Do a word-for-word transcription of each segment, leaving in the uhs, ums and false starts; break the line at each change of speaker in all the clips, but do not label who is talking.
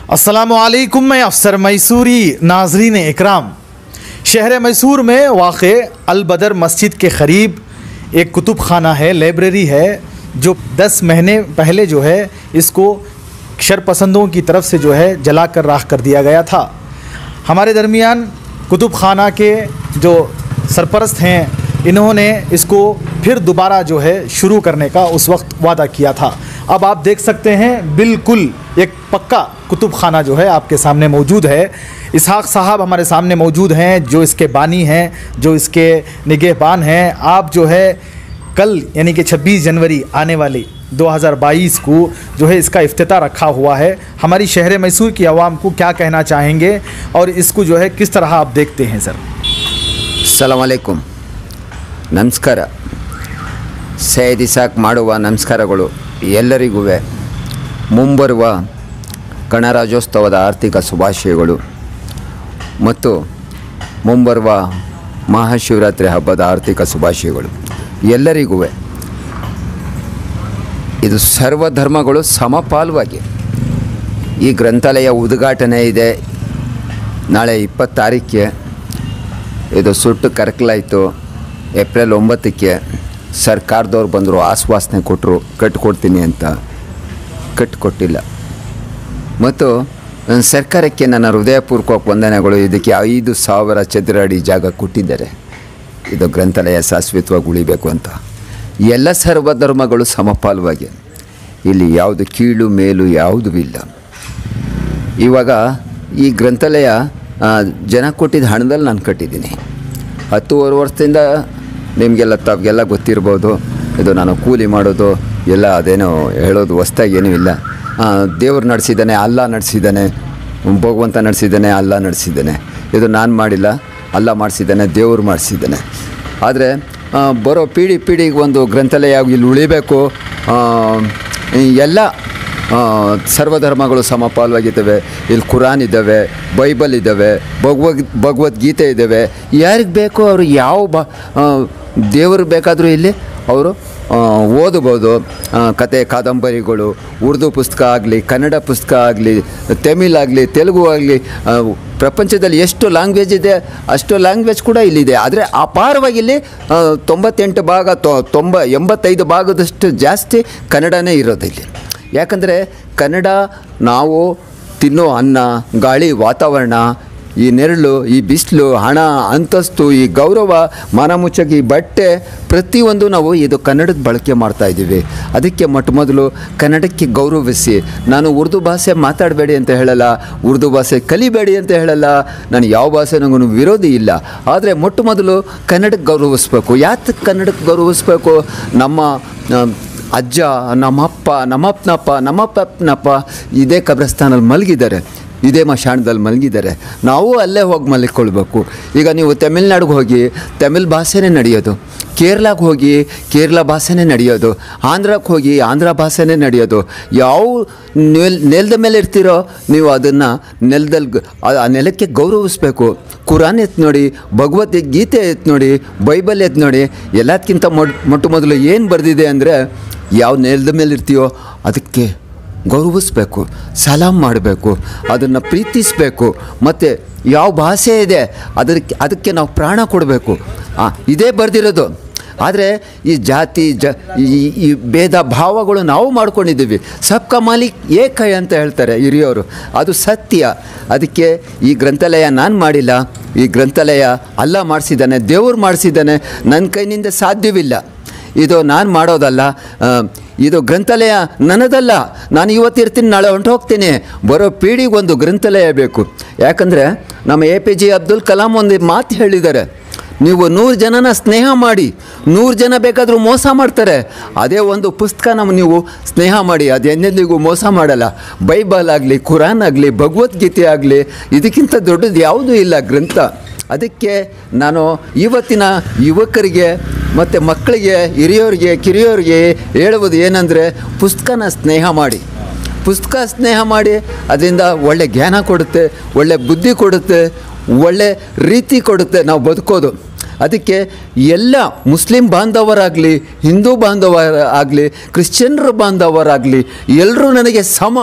अस्सलामुअलैकुम, मैं अफसर मैसूरी। नाजरीन इकराम, शहर मैसूर में वाक़े अल बदर मस्जिद के क़रीब एक कुतुब खाना है, लाइब्रेरी है, जो दस महीने पहले जो है इसको शरपसंदों की तरफ से जो है जला कर राख कर दिया गया था। हमारे दरमियान कुतुब खाना के जो सरपरस्त हैं, इन्होंने इसको फिर दोबारा जो है शुरू करने का उस वक्त वादा किया था। अब आप देख सकते हैं बिल्कुल एक पक्का कुतुब खाना जो है आपके सामने मौजूद है। इसहाक साहब हमारे सामने मौजूद हैं, जो इसके बानी हैं, जो इसके निगहबान हैं। आप जो है कल यानी कि छब्बीस जनवरी आने वाली दो हज़ार बाईस को जो है इसका इफ्तिताह रखा हुआ है। हमारी शहर मैसूर की आवाम को क्या कहना चाहेंगे और इसको जो है किस तरह आप देखते हैं सर?
अस्सलामु अलैकुम, ನಮಸ್ಕಾರ. ಸೈಯದ್ ಇಸಾಕ್ ಮಾಡುವ ನಮಸ್ಕಾರಗಳು ಎಲ್ಲರಿಗೂ ಮುಂಬರುವ ಗಣರಾಜ್ಯೋತ್ಸವದ ಆರ್ಥಿಕ ಶುಭಾಶಯಗಳು ಮತ್ತು ಮುಂಬರುವ ಮಹಾಶಿವರಾತ್ರಿ ಹಬ್ಬದ ಆರ್ಥಿಕ ಶುಭಾಶಯಗಳು ಎಲ್ಲರಿಗೂ. ಇದು ಸರ್ವಧರ್ಮಗಳು ಸಮಪಾಲವಾಗಿ ಈ ಗ್ರಂಥಾಲಯ ಉದ್ಘಾಟನೆ ಇದೆ. ನಾಳೆ ಇಪ್ಪತ್ತು ತಾರೀಕಿಗೆ ಇದು ಸುಟ್ಟು ಕರಕಲಾಯಿತು. ಏಪ್ರಿಲ್ ಒಂಬತ್ತಕ್ಕೆ ಸರ್ಕಾರದವ್ರು ಬಂದರು, ಆಶ್ವಾಸನೆ ಕೊಟ್ಟರು ಕಟ್ಟಿಕೊಡ್ತೀನಿ ಅಂತ. ಕಟ್ಟಿಕೊಟ್ಟಿಲ್ಲ. ಮತ್ತು ಸರ್ಕಾರಕ್ಕೆ ನನ್ನ ಹೃದಯಪೂರ್ವಕ ವಂದನೆಗಳು. ಇದಕ್ಕೆ ಐದು ಸಾವಿರ ಚದರ ಅಡಿ ಜಾಗ ಕೊಟ್ಟಿದ್ದಾರೆ. ಇದು ಗ್ರಂಥಾಲಯ ಶಾಶ್ವತವಾಗಿ ಉಳಿಬೇಕು ಅಂತ. ಎಲ್ಲ ಸರ್ವಧರ್ಮಗಳು ಸಮಪಾಲವಾಗಿ, ಇಲ್ಲಿ ಯಾವುದು ಕೀಳು ಮೇಲು ಯಾವುದೂ ಇಲ್ಲ. ಇವಾಗ ಈ ಗ್ರಂಥಾಲಯ ಜನ ಕೊಟ್ಟಿದ್ದ ಹಣದಲ್ಲಿ ನಾನು ಕಟ್ಟಿದ್ದೀನಿ. ಹತ್ತೂವರೆ ವರ್ಷದಿಂದ ನಿಮಗೆಲ್ಲ ತಾವಿಗೆಲ್ಲ ಗೊತ್ತಿರ್ಬೋದು. ಇದು ನಾನು ಕೂಲಿ ಮಾಡೋದು ಎಲ್ಲ ಅದೇನೋ ಹೇಳೋದು ಹೊಸ್ದಾಗಿ ಏನೂ ಇಲ್ಲ. ದೇವ್ರು ನಡೆಸಿದ್ದಾನೆ, ಅಲ್ಲ ನಡೆಸಿದ್ದಾನೆ, ಭಗವಂತ ನಡೆಸಿದ್ದಾನೆ, ಅಲ್ಲ ನಡೆಸಿದ್ದಾನೆ. ಇದು ನಾನು ಮಾಡಿಲ್ಲ, ಅಲ್ಲ ಮಾಡಿಸಿದ್ದಾನೆ, ದೇವ್ರು ಮಾಡಿಸಿದ್ದಾನೆ. ಆದರೆ ಬರೋ ಪೀಳಿ ಪೀಳಿಗೆ ಒಂದು ಗ್ರಂಥಾಲಯ ಇಲ್ಲಿ ಉಳಿಬೇಕು. ಎಲ್ಲ ಸರ್ವಧರ್ಮಗಳು ಸಮಪಾಲವಾಗಿದ್ದಾವೆ. ಇಲ್ಲಿ ಕುರಾನ್ ಇದ್ದಾವೆ, ಬೈಬಲ್ ಇದ್ದಾವೆ, ಭಗವದ್ ಭಗವದ್ಗೀತೆ ಇದ್ದಾವೆ. ಯಾರಿಗೆ ಬೇಕೋ ಅವರು ಯಾವ ಬಾ ದೇವರು ಬೇಕಾದರೂ ಇಲ್ಲಿ ಅವರು ಓದಬೋದು. ಕತೆ ಕಾದಂಬರಿಗಳು, ಉರ್ದು ಪುಸ್ತಕ ಆಗಲಿ, ಕನ್ನಡ ಪುಸ್ತಕ ಆಗಲಿ, ತಮಿಳ್ ಆಗಲಿ, ತೆಲುಗು ಆಗಲಿ, ಪ್ರಪಂಚದಲ್ಲಿ ಎಷ್ಟು ಲ್ಯಾಂಗ್ವೇಜ್ ಇದೆ ಅಷ್ಟು ಲ್ಯಾಂಗ್ವೇಜ್ ಕೂಡ ಇಲ್ಲಿದೆ. ಆದರೆ ಅಪಾರವಾಗಿ ಇಲ್ಲಿ ತೊಂಬತ್ತೆಂಟು ಭಾಗ ತೊಂಬ ಎಂಬತ್ತೈದು ಭಾಗದಷ್ಟು ಜಾಸ್ತಿ ಕನ್ನಡನೇ ಇರೋದಿಲ್ಲಿ. ಯಾಕಂದರೆ ಕನ್ನಡ ನಾವು ತಿನ್ನೋ ಅನ್ನ, ಗಾಳಿ, ವಾತಾವರಣ, ಈ ನೆರಳು, ಈ ಬಿಸಿಲು, ಹಣ, ಅಂತಸ್ತು, ಈ ಗೌರವ, ಮಾನಮುಚ್ಚಗೆ, ಈ ಬಟ್ಟೆ, ಪ್ರತಿಯೊಂದು ನಾವು ಇದು ಕನ್ನಡದ ಬಳಕೆ ಮಾಡ್ತಾಯಿದ್ದೀವಿ. ಅದಕ್ಕೆ ಮೊಟ್ಟ ಮೊದಲು ಕನ್ನಡಕ್ಕೆ ಗೌರವಿಸಿ. ನಾನು ಉರ್ದು ಭಾಷೆ ಮಾತಾಡಬೇಡಿ ಅಂತ ಹೇಳಲ್ಲ, ಉರ್ದು ಭಾಷೆ ಕಲಿಬೇಡಿ ಅಂತ ಹೇಳಲ್ಲ. ನಾನು ಯಾವ ಭಾಷೆ ನನಗೂ ವಿರೋಧಿ ಇಲ್ಲ. ಆದರೆ ಮೊಟ್ಟ ಮೊದಲು ಕನ್ನಡಕ್ಕೆ ಗೌರವಿಸ್ಬೇಕು. ಯಾತಕ್ಕೆ ಕನ್ನಡಕ್ಕೆ ಗೌರವಿಸ್ಬೇಕು? ನಮ್ಮ ಅಜ್ಜ, ನಮ್ಮಪ್ಪ, ನಮ್ಮಪ್ಪನಪ್ಪ, ನಮ್ಮಪ್ಪನಪ್ಪ ಇದೇ ಕಬ್ರಸ್ತಾನಲ್ಲಿ ಮಲಗಿದ್ದಾರೆ, ಇದೇ ಮಶಾಣದಲ್ಲಿ ಮಲಗಿದ್ದಾರೆ. ನಾವು ಅಲ್ಲೇ ಹೋಗಿ ಮಲ್ಕೊಳ್ಬೇಕು. ಈಗ ನೀವು ತಮಿಳ್ನಾಡಿಗೆ ಹೋಗಿ ತಮಿಳ್ ಭಾಷೆನೇ ನಡೆಯೋದು, ಕೇರಳಕ್ಕೆ ಹೋಗಿ ಕೇರಳ ಭಾಷೆನೇ ನಡೆಯೋದು, ಆಂಧ್ರಕ್ಕೆ ಹೋಗಿ ಆಂಧ್ರ ಭಾಷೆನೇ ನಡೆಯೋದು. ಯಾವ ನೆಲ್ ನೆಲದ ಮೇಲೆ ಇರ್ತೀರೋ ನೀವು ಅದನ್ನು ನೆಲದಲ್ಲಿ ಆ ನೆಲಕ್ಕೆ ಗೌರವಿಸ್ಬೇಕು. ಕುರಾನ್ ಎತ್ತು ನೋಡಿ, ಭಗವದ್ಗೀತೆ ಎತ್ತು ನೋಡಿ, ಬೈಬಲ್ ಎತ್ತು ನೋಡಿ. ಎಲ್ಲದಕ್ಕಿಂತ ಮೊಟ್ ಮೊಟ್ಟ ಮೊದಲು ಏನು ಬರೆದಿದೆ ಅಂದರೆ, ಯಾವ ನೆಲದ ಮೇಲೆ ಇರ್ತೀಯೋ ಅದಕ್ಕೆ ಗೌರವಿಸ್ಬೇಕು, ಸಲಾಮ್ ಮಾಡಬೇಕು, ಅದನ್ನು ಪ್ರೀತಿಸಬೇಕು. ಮತ್ತು ಯಾವ ಭಾಷೆ ಇದೆ ಅದಕ್ಕೆ ಅದಕ್ಕೆ ನಾವು ಪ್ರಾಣ ಕೊಡಬೇಕು. ಇದೇ ಬರೆದಿರೋದು. ಆದರೆ ಈ ಜಾತಿ ಜ ಈ ಭೇದ ಭಾವಗಳು ನಾವು ಮಾಡ್ಕೊಂಡಿದ್ದೀವಿ. ಸಬ್ಕ ಮಾಲಿಕ್ ಏಕ ಅಂತ ಹೇಳ್ತಾರೆ ಹಿರಿಯವರು, ಅದು ಸತ್ಯ. ಅದಕ್ಕೆ ಈ ಗ್ರಂಥಾಲಯ ನಾನು ಮಾಡಿಲ್ಲ, ಈ ಗ್ರಂಥಾಲಯ ಅಲ್ಲ ಮಾಡಿಸಿದ್ದಾನೆ, ದೇವರು ಮಾಡಿಸಿದ್ದಾನೆ. ನನ್ನ ಕೈನಿಂದ ಸಾಧ್ಯವಿಲ್ಲ. ಇದು ನಾನು ಮಾಡೋದಲ್ಲ. ಇದು ಗ್ರಂಥಾಲಯ ನನ್ನದಲ್ಲ. ನಾನು ಇವತ್ತಿರ್ತೀನಿ, ನಾಳೆ ಹೊಂಟು ಹೋಗ್ತೀನಿ. ಬರೋ ಪೀಳಿಗೊಂದು ಗ್ರಂಥಾಲಯ ಬೇಕು. ಯಾಕಂದರೆ ನಮ್ಮ A P J Abdul Kalam ಒಂದು ಮಾತು ಹೇಳಿದ್ದಾರೆ, ನೀವು ನೂರು ಜನನ ಸ್ನೇಹ ಮಾಡಿ, ನೂರು ಜನ ಬೇಕಾದರೂ ಮೋಸ ಮಾಡ್ತಾರೆ. ಅದೇ ಒಂದು ಪುಸ್ತಕ ನಮ್ಮ ನೀವು ಸ್ನೇಹ ಮಾಡಿ, ಅದು ಎಂದೆಂದಿಗೂ ಮೋಸ ಮಾಡಲ್ಲ. ಬೈಬಲ್ ಆಗಲಿ, ಕುರಾನ್ ಆಗಲಿ, ಭಗವದ್ಗೀತೆ ಆಗಲಿ, ಇದಕ್ಕಿಂತ ದೊಡ್ಡದು ಯಾವುದೂ ಇಲ್ಲ ಗ್ರಂಥ. ಅದಕ್ಕೆ ನಾನು ಇವತ್ತಿನ ಯುವಕರಿಗೆ ಮತ್ತು ಮಕ್ಕಳಿಗೆ, ಹಿರಿಯೋರಿಗೆ, ಕಿರಿಯೋರಿಗೆ ಹೇಳುವುದು ಏನಂದರೆ, ಪುಸ್ತಕನ ಸ್ನೇಹ ಮಾಡಿ. ಪುಸ್ತಕ ಸ್ನೇಹ ಮಾಡಿ, ಅದರಿಂದ ಒಳ್ಳೆ ಜ್ಞಾನ ಕೊಡುತ್ತೆ, ಒಳ್ಳೆ ಬುದ್ಧಿ ಕೊಡುತ್ತೆ, ಒಳ್ಳೆ ರೀತಿ ಕೊಡುತ್ತೆ ನಾವು ಬದುಕೋದು. ಅದಕ್ಕೆ ಎಲ್ಲ ಮುಸ್ಲಿಂ ಬಾಂಧವರಾಗಲಿ, ಹಿಂದೂ ಬಾಂಧವರಾಗಲಿ, ಕ್ರಿಶ್ಚಿಯನ್ರ ಬಾಂಧವರಾಗಲಿ ಎಲ್ಲರೂ ನನಗೆ ಸಮ.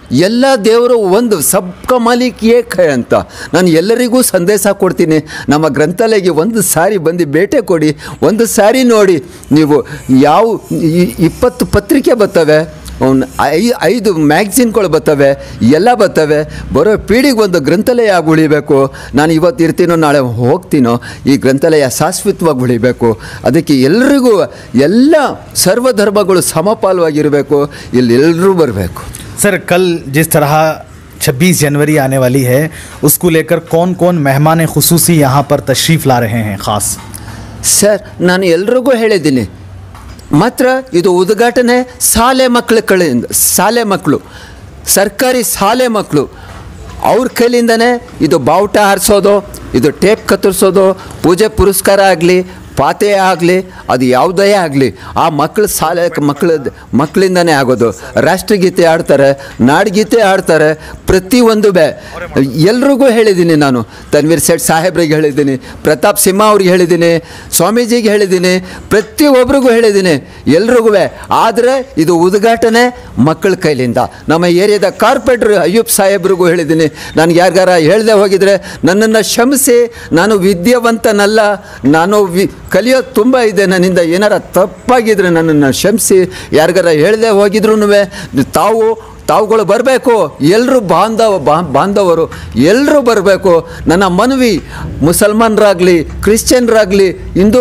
ಎಲ್ಲ ದೇವರು ಒಂದು ಸಬ್ಕ ಮಾಲಿಕ್ ಏಕ್ ಹೈ ಅಂತ ನಾನು ಎಲ್ಲರಿಗೂ ಸಂದೇಶ ಕೊಡ್ತೀನಿ. ನಮ್ಮ ಗ್ರಂಥಾಲಯಕ್ಕೆ ಒಂದು ಸಾರಿ ಬಂದು ಭೇಟಿ ಕೊಡಿ, ಒಂದು ಸಾರಿ ನೋಡಿ. ನೀವು ಯಾವ ಇಪ್ಪತ್ತು ಪತ್ರಿಕೆ ಬರ್ತವೆ, ಐ ಐದು ಮ್ಯಾಗ್ಝಿನ್ಗಳು ಬರ್ತವೆ, ಎಲ್ಲ ಬರ್ತವೆ. ಬರೋ ಪೀಳಿಗೆ ಒಂದು ಗ್ರಂಥಾಲಯ ಆಗಿ ಉಳಿಬೇಕು. ನಾನು ಇವತ್ತು ಇರ್ತೀನೋ ನಾಳೆ ಹೋಗ್ತೀನೋ, ಈ ಗ್ರಂಥಾಲಯ ಶಾಶ್ವತವಾಗಿ ಉಳಿಬೇಕು. ಅದಕ್ಕೆ ಎಲ್ರಿಗೂ ಎಲ್ಲ ಸರ್ವಧರ್ಮಗಳು ಸಮಪಾಲವಾಗಿರಬೇಕು, ಇಲ್ಲಿ ಎಲ್ಲರೂ ಬರಬೇಕು.
सर, कल जिस तरह छब्बीस जनवरी आने वाली है, उसको लेकर कौन कौन मेहमान खुसूसी यहाँ पर तशरीफ़ ला रहे हैं ख़ास?
ಸರ್, ನಾನು ಎಲ್ರಿಗೂ ಹೇಳಿದ್ದೀನಿ, ಮಾತ್ರ ಇದು ಉದ್ಘಾಟನೆ ಶಾಲೆ ಮಕ್ಕಳ ಕಡೆಯಿಂದ, ಶಾಲೆ ಮಕ್ಕಳು, ಸರ್ಕಾರಿ ಶಾಲೆ ಮಕ್ಕಳು ಅವ್ರ ಕೈಲಿಂದನೇ ಇದು ಬಾವುಟ ಹಾರಿಸೋದು, ಇದು ಟೇಪ್ ಕತ್ತರಿಸೋದು, ಪೂಜೆ ಪುರಸ್ಕಾರ ಆಗಲಿ, ಪಾತೆ ಆಗಲಿ, ಅದು ಯಾವುದೇ ಆಗಲಿ ಆ ಮಕ್ಕಳ ಶಾಲೆ ಮಕ್ಕಳ ಮಕ್ಕಳಿಂದನೇ ಆಗೋದು. ರಾಷ್ಟ್ರಗೀತೆ ಆಡ್ತಾರೆ, ನಾಡಗೀತೆ ಆಡ್ತಾರೆ, ಪ್ರತಿಯೊಂದು ಬೇ ಎಲ್ರಿಗೂ ಹೇಳಿದ್ದೀನಿ. ನಾನು ತನ್ವೀರ್ ಸೇಠ್ ಸಾಹೇಬ್ರಿಗೆ ಹೇಳಿದ್ದೀನಿ, ಪ್ರತಾಪ್ ಸಿಂಹ ಅವ್ರಿಗೆ ಹೇಳಿದ್ದೀನಿ, ಸ್ವಾಮೀಜಿಗೆ ಹೇಳಿದ್ದೀನಿ, ಪ್ರತಿಯೊಬ್ಬರಿಗೂ ಹೇಳಿದ್ದೀನಿ, ಎಲ್ರಿಗೂ. ಆದರೆ ಇದು ಉದ್ಘಾಟನೆ ಮಕ್ಕಳ ಕೈಲಿಂದ. ನಮ್ಮ ಏರಿಯಾದ ಕಾರ್ಪೊರೇಟ್ರ್ ಅಯ್ಯೂಬ್ ಸಾಹೇಬ್ರಿಗೂ ಹೇಳಿದ್ದೀನಿ, ನನಗೆ ಯಾರಿಗಾರ ಹೇಳದೆ ಹೋಗಿದ್ರೆ ನನ್ನನ್ನು ಕ್ಷಮಿಸಿ, ನಾನು ವಿದ್ಯಾವಂತನಲ್ಲ, ನಾನು ವಿ ಕಲಿಯೋದು ತುಂಬ ಇದೆ, ನನ್ನಿಂದ ಏನಾರ ತಪ್ಪಾಗಿದ್ರೆ ನನ್ನನ್ನು ಕ್ಷಮಿಸಿ. ಯಾರಿಗಾರ ಹೇಳದೆ ಹೋಗಿದ್ರು ತಾವು ತಾವುಗಳು ಬರಬೇಕು, ಎಲ್ಲರೂ ಬಾಂಧವ ಬಾಂಧವರು ಎಲ್ಲರೂ ಬರಬೇಕು. ನನ್ನ ಮನವಿ, ಮುಸಲ್ಮಾನರಾಗಲಿ, ಕ್ರಿಶ್ಚಿಯನ್ರಾಗಲಿ, ಹಿಂದೂ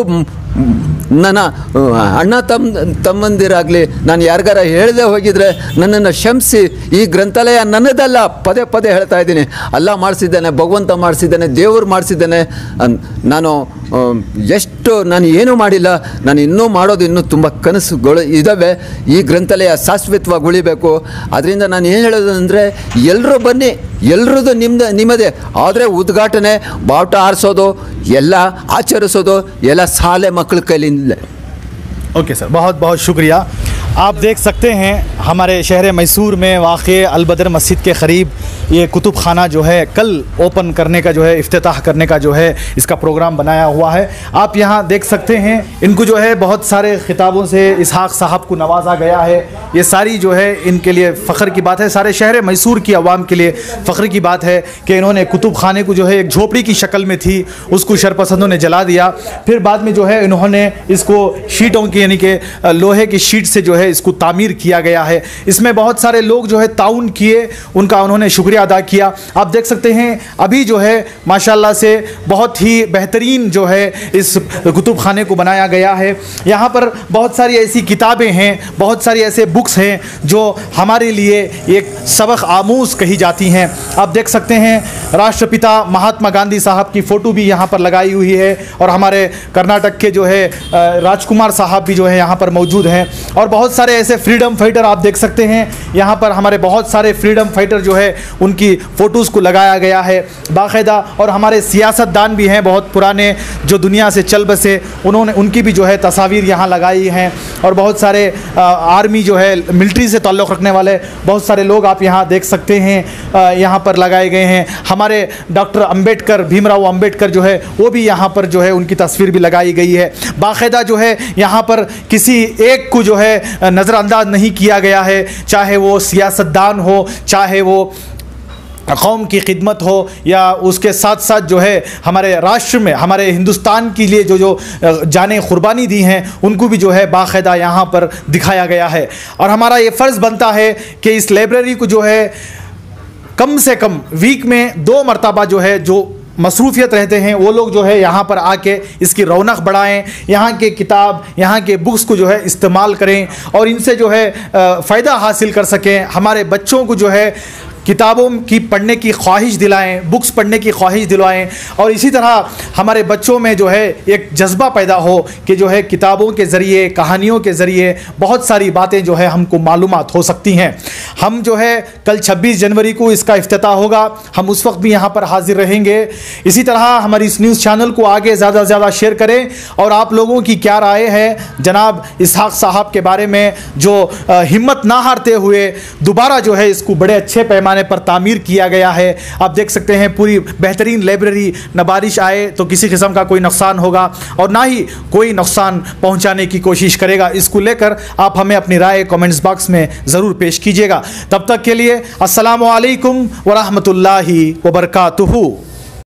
ನನ್ನ ಅಣ್ಣ ತಮ್ಮ ತಮ್ಮಂದಿರಾಗಲಿ, ನಾನು ಯಾರಿಗಾರ ಹೇಳದೆ ಹೋಗಿದ್ರೆ ನನ್ನನ್ನು ಕ್ಷಮಿಸಿ. ಈ ಗ್ರಂಥಾಲಯ ನನ್ನದಲ್ಲ, ಪದೇ ಪದೇ ಹೇಳ್ತಾ ಇದ್ದೀನಿ. ಅಲ್ಲ ಮಾಡಿಸಿದ್ದಾನೆ, ಭಗವಂತ ಮಾಡಿಸಿದ್ದಾನೆ, ದೇವರು ಮಾಡಿಸಿದ್ದಾನೆ. ನಾನು ಎಷ್ಟು ನಾನು ಏನೂ ಮಾಡಿಲ್ಲ, ನಾನು ಇನ್ನೂ ಮಾಡೋದು ಇನ್ನೂ ತುಂಬ ಕನಸುಗಳು ಇದ್ದಾವೆ. ಈ ಗ್ರಂಥಾಲಯ ಶಾಶ್ವತವಾಗಿ ಉಳಿಬೇಕು. ಅದರಿಂದ ನಾನು ಏನು ಹೇಳೋದು ಅಂದರೆ, ಎಲ್ಲರೂ ಬನ್ನಿ, ಎಲ್ಲರದ್ದು ನಿಮ್ಮದು ನಿಮ್ಮದೇ. ಆದರೆ ಉದ್ಘಾಟನೆ, ಬಾವುಟ ಹಾರಿಸೋದು, ಎಲ್ಲ ಆಚರಿಸೋದು ಎಲ್ಲ ಶಾಲೆ ಮಕ್ಕಳ ಕೈಲಿಂದ.
ओके सर, बहुत बहुत शुक्रिया। आप देख सकते हैं हमारे शहर मैसूर में वाक़ अलबदर मस्जिद के क़रीब ये कुतुब खाना जो है कल ओपन करने का जो है इफ्तिताह करने का जो है इसका प्रोग्राम बनाया हुआ है। आप यहाँ देख सकते हैं इनको जो है बहुत सारे ख़िताबों से इसहाक़ साहब को नवाजा गया है। ये सारी जो है इनके लिए फ़ख्र की बात है, सारे शहर मैसूर की आवाम के लिए फ़ख्र की बात है कि इन्होंने कुतुब खाने को जो है एक झोपड़ी की शक्ल में थी, उसको शरपसंदों ने जला दिया। फिर बाद में जो है इन्होंने इसको शीटों की यानी कि लोहे की शीट से जो है इसको तामीर किया गया है। इसमें बहुत सारे लोग जो है ताउन किए, उनका उन्होंने शुक्रिया अदा किया। आप देख सकते हैं अभी जो है माशाल्लाह से बहुत ही बेहतरीन जो है इस कुतुब खाने को बनाया गया है। यहाँ पर बहुत सारी ऐसी किताबें हैं, बहुत सारी ऐसे बुक्स हैं जो हमारे लिए एक सबक आमूज़ कही जाती हैं। आप देख सकते हैं राष्ट्रपिता महात्मा गांधी साहब की फ़ोटो भी यहाँ पर लगाई हुई है और हमारे कर्नाटक के जो है राजकुमार साहब भी जो है यहाँ पर मौजूद हैं और बहुत सारे ऐसे फ्रीडम फाइटर आप देख सकते हैं। यहाँ पर हमारे बहुत सारे फ्रीडम फाइटर जो है उनकी फ़ोटोज़ को लगाया गया है बाकायदा। और हमारे सियासतदान भी हैं बहुत पुराने जो दुनिया से चल बसे, उन्होंने उनकी भी जो है तस्वीर यहाँ लगाई हैं। और बहुत सारे आ, आर्मी जो है मिलिट्री से ताल्लुक़ रखने वाले बहुत सारे लोग आप यहाँ देख सकते हैं यहाँ पर लगाए गए हैं। हमारे डॉक्टर अम्बेडकर, भीमराव अम्बेडकर जो है वो भी यहाँ पर जो है उनकी तस्वीर भी लगाई गई है बाकायदा। जो है यहाँ पर किसी एक को जो है नज़रअंदाज नहीं किया गया है, चाहे वो सियासतदान हो, चाहे वो कौम की खिदमत हो या उसके साथ साथ जो है हमारे राष्ट्र में हमारे हिंदुस्तान के लिए जो जो जानें कुर्बानी दी हैं उनको भी जो है बाकायदा यहाँ पर दिखाया गया है। और हमारा ये फ़र्ज़ बनता है कि इस लाइब्रेरी को जो है कम से कम वीक में दो मरतबा जो है जो मसरूफ़ियत रहते हैं वो लोग जो है यहाँ पर आके इसकी रौनक बढ़ाएं, यहाँ के किताब, यहाँ के बुक्स को जो है इस्तेमाल करें और इनसे जो है फ़ायदा हासिल कर सकें। हमारे बच्चों को जो है किताबों की पढ़ने की ख्वाहिश दिलाएं, बुक्स पढ़ने की ख्वाहिश दिलाएं और इसी तरह हमारे बच्चों में जो है एक जज्बा पैदा हो कि जो है किताबों के ज़रिए, कहानियों के ज़रिए बहुत सारी बातें जो है हमको मालूमात हो सकती हैं। हम जो है कल छब्बीस जनवरी को इसका इफ्तिताह होगा, हम उस वक्त भी यहाँ पर हाजिर रहेंगे। इसी तरह हमारी इस न्यूज़ चैनल को आगे ज़्यादा से ज़्यादा शेयर करें और आप लोगों की क्या राय है जनाब इसहाक़ साहब के बारे में जो हिम्मत ना हारते हुए दोबारा जो है इसको बड़े अच्छे पैमाने पैमाने पर तामीर किया गया है। आप देख सकते हैं पूरी बेहतरीन लाइब्रेरी, न बारिश आए तो किसी किस्म का कोई नुकसान होगा और ना ही कोई नुकसान पहुंचाने की कोशिश करेगा। इसको लेकर आप हमें अपनी राय कमेंट्स बॉक्स में ज़रूर पेश कीजिएगा। तब तक के लिए अस्सलामु अलैकुम व रहमतुल्लाहि व बरकातुहू।